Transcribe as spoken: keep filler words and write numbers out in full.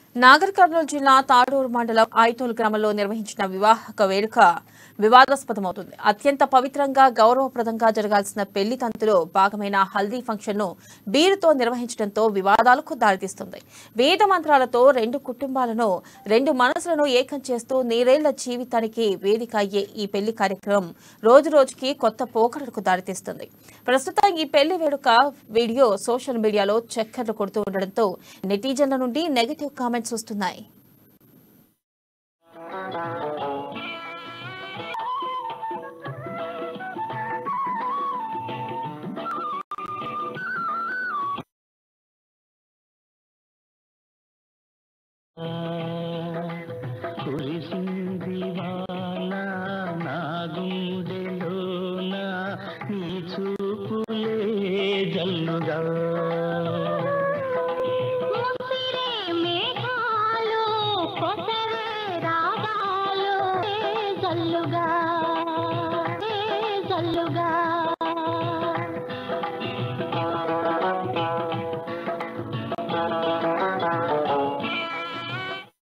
నాగర్ కర్నూలు జిల్లా తాడూరు మండలం ఐతోల్ గ్రామంలో నిర్వహించిన వివాహక వేడుక వివాదాస్పదమవుతుంది. అత్యంత పవిత్రంగా గౌరవప్రదంగా జరగాల్సిన పెళ్లి తంతులో భాగమైన హల్దీ ఫంక్షన్ ను బీరుతో నిర్వహించడంతో వివాదాలకు దారితీస్తుంది. వేద మంత్రాలతో రెండు కుటుంబాలను రెండు మనసులను ఏకం చేస్తూ నీరేళ్ల జీవితానికి వేదిక అయ్యే ఈ పెళ్లి కార్యక్రమం రోజు రోజుకి కొత్త పోకడలకు దారితీస్తుంది. ప్రస్తుతం ఈ పెళ్లి వేడుక వీడియో సోషల్ మీడియాలో చక్కర్లు కొడుతూ ఉండడంతో నెటిజన్ల నుండి నెగటివ్ కామెంట్స్ వస్తున్నాయి. కురిసింది వాన నా గుండెలోన నీ చూపులే జల్లుగా ముసిరే మేఘాలు కొసరే రాగాలు జల్లుగా జల్లుగా